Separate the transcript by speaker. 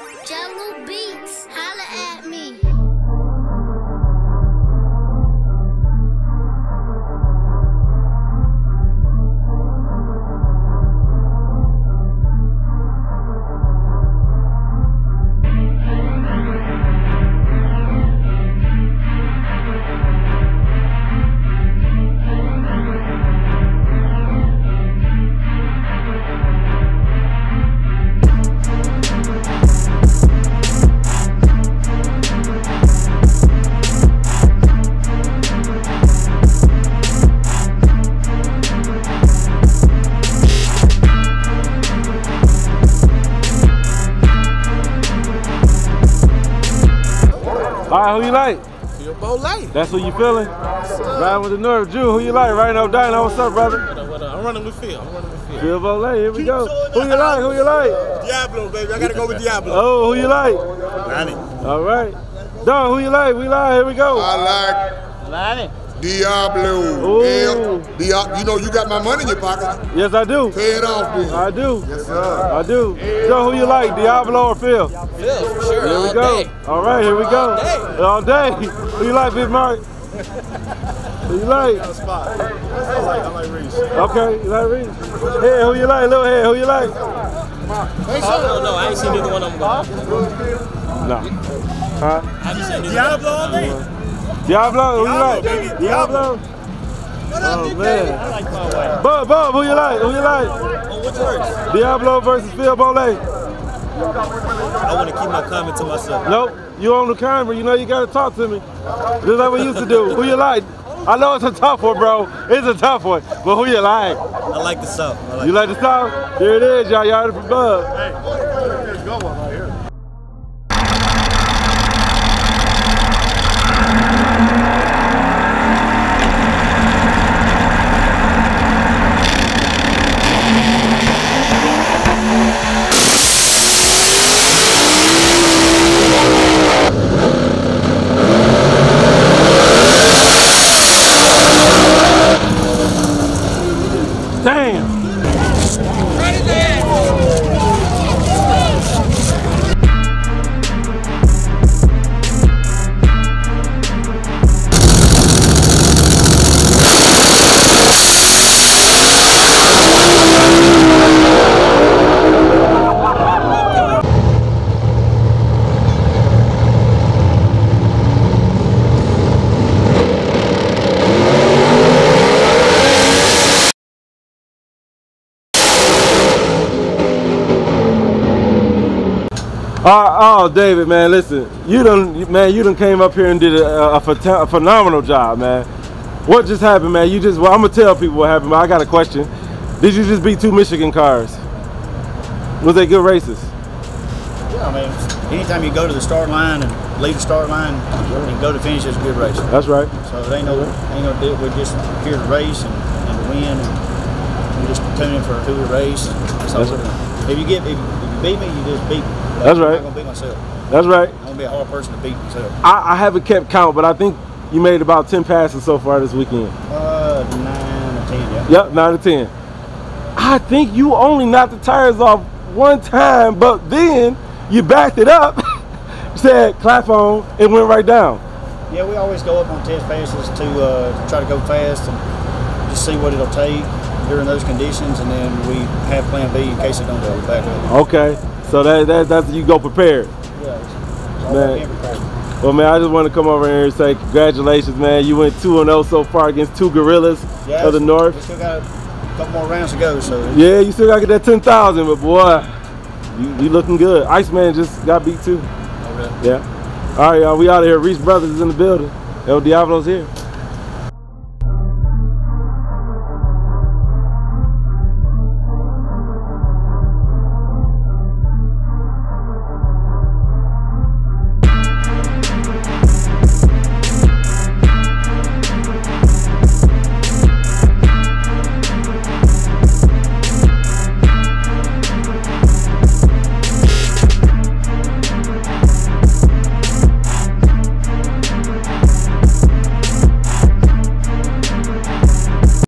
Speaker 1: Jello Beats, holla at me.
Speaker 2: Alright, who you like?
Speaker 3: Phil Bolay.
Speaker 2: That's who you feeling? Riding with the Nerve. Drew, who you like? Right now, Dino. What's up, brother?
Speaker 3: I'm running with Phil.
Speaker 2: Phil Bolay, here we go. Who you like? Who you like?
Speaker 3: Diablo, baby. I gotta go with Diablo.
Speaker 2: Oh, who you like?
Speaker 3: Lonnie.
Speaker 2: All right. Don, who you like? We like. Here we go.
Speaker 4: I like
Speaker 5: Lonnie.
Speaker 4: Diablo. Yeah. You know you got my money in your pocket.
Speaker 2: Yes, I do.
Speaker 4: Pay it off, then.
Speaker 2: I do.
Speaker 4: Yes, sir.
Speaker 2: I do. So, who you like? Diablo or Phil?
Speaker 5: Phil, for sure.
Speaker 2: Here we go. All right, here we go. All day. Who you like, Big Mark? Who you like?
Speaker 3: I like Reese.
Speaker 2: Okay, you like Reese? Hey, who you like? Little head, who you like?
Speaker 5: No, I ain't seen neither one of them go.
Speaker 2: No. Huh?
Speaker 5: I haven't seen neither
Speaker 3: Diablo all day.
Speaker 2: Diablo, who you like?
Speaker 3: baby.
Speaker 2: Diablo? Oh, man.
Speaker 5: I like my way.
Speaker 2: Bob, who you like? Who you like?
Speaker 5: Oh, which verse?
Speaker 2: Diablo versus Phil Bolay.
Speaker 5: I want to keep my comment to myself.
Speaker 2: Nope, you on the camera, you know you gotta talk to me. Just like we used to do. Who you like? I know it's a tough one, bro. It's a tough one. But who you like?
Speaker 5: I like the South.
Speaker 2: You like the South? There it is, y'all. Y'all heard it from Bub.
Speaker 3: There's a good one right here.
Speaker 2: Damn. Oh, David, man, listen. You done came up here and did a phenomenal job, man. What just happened, man? Well, I'm gonna tell people what happened, but I got a question. Did you just beat 2 Michigan cars? Was they good races?
Speaker 6: Yeah, I mean, anytime you go to the start line and leave the start line and go to finish, it's a good race.
Speaker 2: That's right.
Speaker 6: So it ain't no deal. We're just here to race and to win, and we just tune in for a two-wheel race. That's all we're doing. If you beat me, you just beat me.
Speaker 2: That's right.
Speaker 6: I'm not gonna beat myself.
Speaker 2: That's right.
Speaker 6: I'm gonna be a hard person to beat myself.
Speaker 2: I haven't kept count, but I think you made about 10 passes so far this weekend.
Speaker 6: 9 or 10, yeah.
Speaker 2: Yep, 9 to 10. I think you only knocked the tires off one time, but then you backed it up, said clap on, and went right down.
Speaker 6: Yeah, we always go up on test passes to try to go fast and just see what it'll take during those conditions, and then we have plan B in case it don't go back up.
Speaker 2: Okay, so that's you go prepared.
Speaker 6: Yeah, it's all
Speaker 2: Man.
Speaker 6: about being prepared.
Speaker 2: Well, man, I just want to come over here and say congratulations, man. You went 2-0 so far against 2 gorillas of the North.
Speaker 6: We still got a couple more rounds to go, so.
Speaker 2: Yeah, you still got to get that 10,000, but boy, you looking good. Iceman just got beat too.
Speaker 6: Oh, really?
Speaker 2: Yeah. All right, y'all, we out of here. Reese Brothers is in the building. El Diablo's here.